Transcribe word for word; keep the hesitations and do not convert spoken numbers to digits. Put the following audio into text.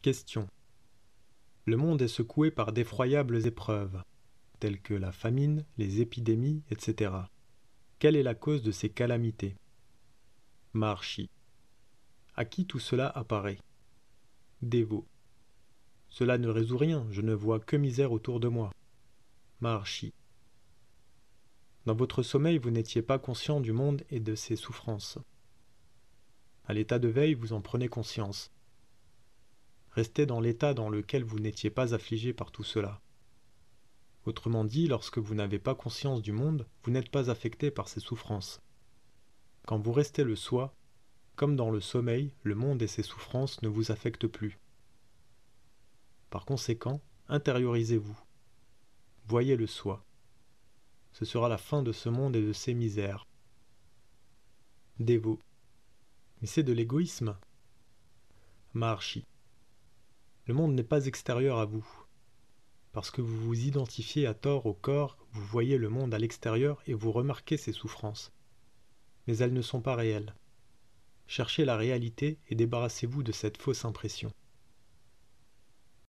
Question. Le monde est secoué par d'effroyables épreuves, telles que la famine, les épidémies, et cetera. Quelle est la cause de ces calamités? Maharshi. À qui tout cela apparaît? Dévot. Cela ne résout rien, je ne vois que misère autour de moi. Maharshi. Dans votre sommeil, vous n'étiez pas conscient du monde et de ses souffrances. À l'état de veille, vous en prenez conscience. Restez dans l'état dans lequel vous n'étiez pas affligé par tout cela. Autrement dit, lorsque vous n'avez pas conscience du monde, vous n'êtes pas affecté par ses souffrances. Quand vous restez le soi, comme dans le sommeil, le monde et ses souffrances ne vous affectent plus. Par conséquent, intériorisez-vous. Voyez le soi. Ce sera la fin de ce monde et de ses misères. Dévot. Mais c'est de l'égoïsme. Maharshi. Le monde n'est pas extérieur à vous. Parce que vous vous identifiez à tort au corps, vous voyez le monde à l'extérieur et vous remarquez ses souffrances. Mais elles ne sont pas réelles. Cherchez la réalité et débarrassez-vous de cette fausse impression.